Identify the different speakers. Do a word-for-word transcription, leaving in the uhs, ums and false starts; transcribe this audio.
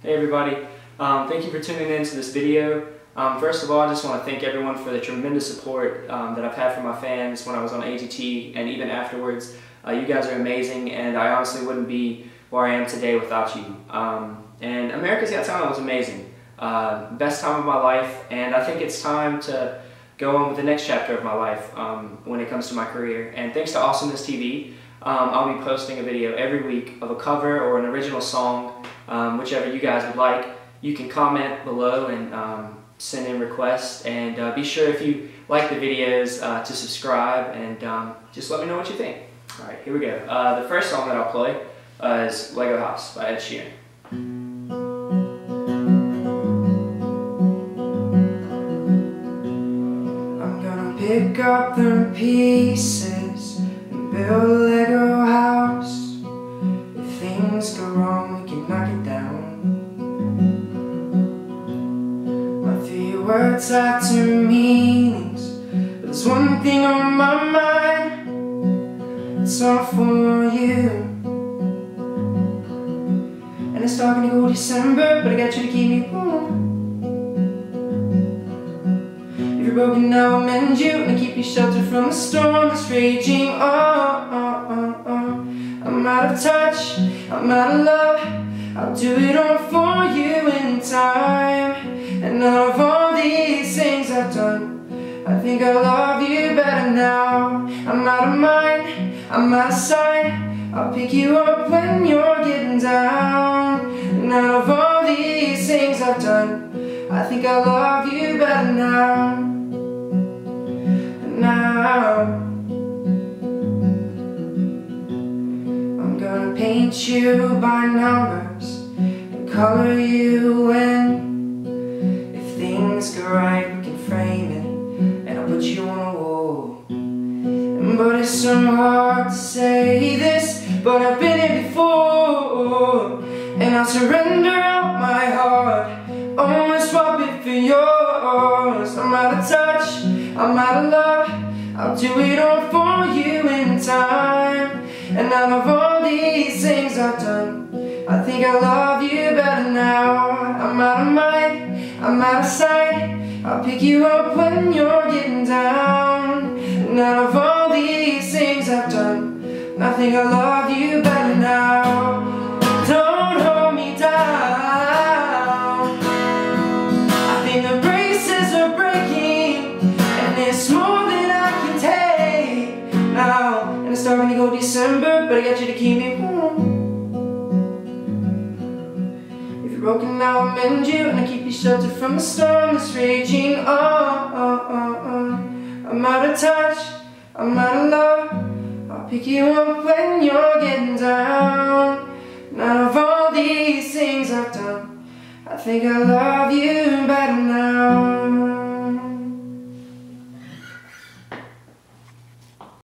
Speaker 1: Hey everybody, um, thank you for tuning in to this video. Um, first of all, I just want to thank everyone for the tremendous support um, that I've had from my fans when I was on A T T and even afterwards. Uh, you guys are amazing, and I honestly wouldn't be where I am today without you. Um, and America's Got Talent was amazing. Uh, best time of my life, and I think it's time to go on with the next chapter of my life um, when it comes to my career. And thanks to Awesomeness T V, um, I'll be posting a video every week of a cover or an original song, um, whichever you guys would like. You can comment below and um, send in requests, and uh, be sure if you like the videos uh, to subscribe, and um, just let me know what you think. Alright, here we go. Uh, the first song that I'll play uh, is Lego House by Ed Sheeran.
Speaker 2: Pick up the pieces and build a Lego house. If things go wrong, we can knock it down. My three words have two meanings, but there's one thing on my mind. It's all for you. And it's starting to go December, but I got you to keep me warm. If you're broken, I'll mend you and keep you sheltered from the storm that's raging. Oh, oh, oh, oh. I'm out of touch, I'm out of love. I'll do it all for you in time. And out of all these things I've done, I think I love you better now. I'm out of mind, I'm out of sight. I'll pick you up when you're getting down. And out of all these things I've done, I think I love you better now. Now I'm gonna paint you by numbers and color you in. If things go right, we can frame it, and I'll put you on a wall. But it's so hard to say this, but I've been here before. And I'll surrender out my heart, almost swap it for yours. I'm out of touch, I'm out of love. I'll do it all for you in time. And out of all these things I've done, I think I love you better now. I'm out of mind, I'm out of sight. I'll pick you up when you're getting down. And out of all these things I've done, I think I love you better now. Don't hold me down. I think the braces are breaking, and it's more than I can take now. And it's starting to go December, but I got you to keep me warm. If you're broken, I'll mend you, and I keep you sheltered from the storm that's raging. Oh, oh, oh, oh. I'm out of touch, I'm out of love. I'll pick you up when you're getting down. And out of all these things I've done, I think I love you